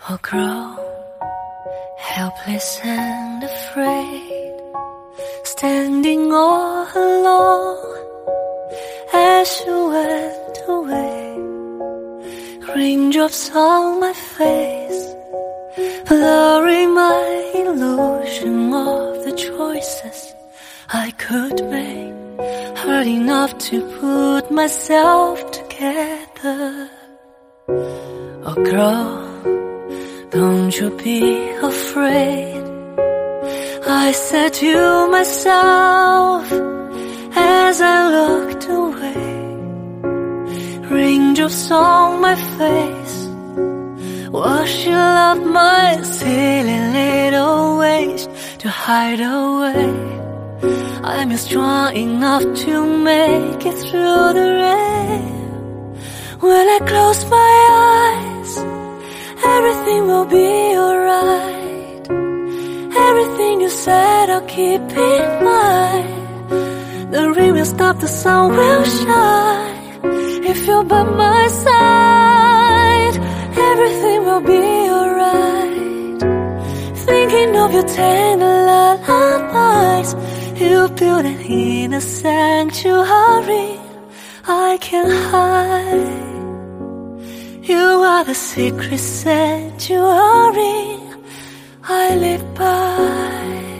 or grow helpless and afraid, standing all alone as you went away. Raindrops on my face, blurring my illusion of the choices I could make, hurt enough to put myself together. Oh girl, don't you be afraid, I said to myself as I looked away. Raindrops on my face, washing up my silly little ways to hide away. I'm strong enough to make it through the rain. When I close my eyes, everything will be alright. Everything you said I'll keep in mind. The rain will stop, the sun will shine if you're by my side. Everything will be alright. Thinking of your tender lullabies, you built it in a sanctuary I can hide. You are the secret sanctuary I live by.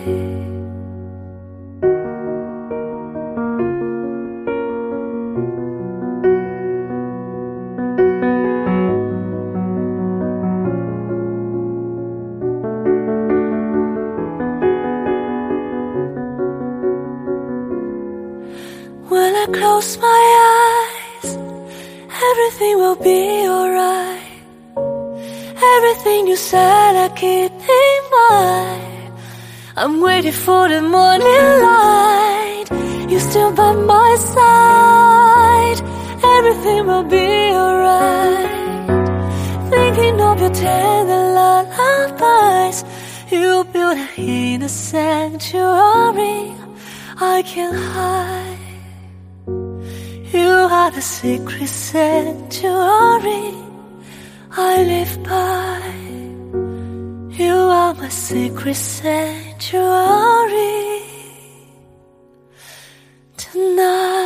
When I close my eyes, everything will be alright. Everything you said I keep in mind. I'm waiting for the morning light, you're still by my side. Everything will be alright. Thinking of your tender lullabies, you built in a sanctuary I can hide. You are the secret sanctuary I live by. You are my secret sanctuary tonight.